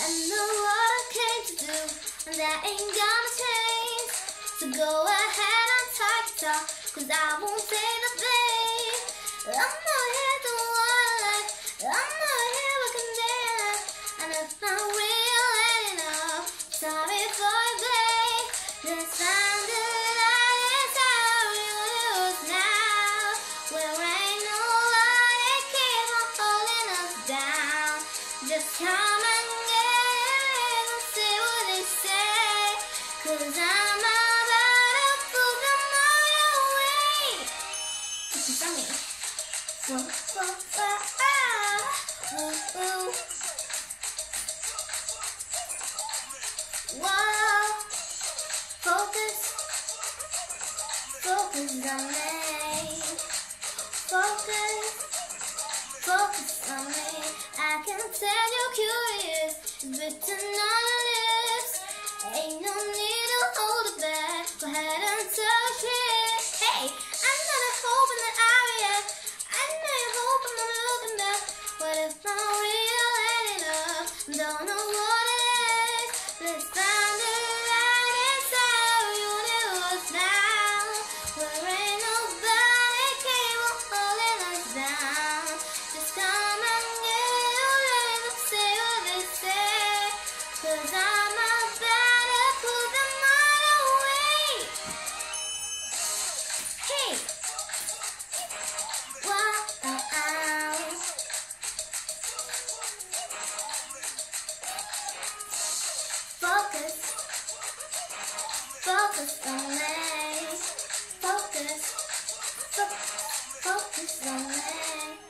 know what I came to do, and that ain't gonna change. So go ahead and talk it talk, 'cause I won't say the thing. I'm not here to lie, I'm not here looking down. And if I'm real enough, sorry for a day. This time that is how you lose now. Where ain't no lie, it keep on holding us down. Just come and get and see what they say, 'cause I'm about to put them all your way. This is for me. Whoa, whoa, ah, ah, ooh, ooh. Whoa, focus, focus on me. Focus, focus on me. I can tell you're curious, it's written on your lips. Ain't no need to hold it back, go ahead and touch it. Hey, I'm not a hope in the area, I know you're hoping I'm looking back. But if I'm real enough, don't know what it is. Let's find the right inside you universe now. Where ain't nobody came on holding us down. Just come and get away and say what they say, 'cause I'm about to put them all away. Hey, wow, focus, focus on me. Focus, focus on me.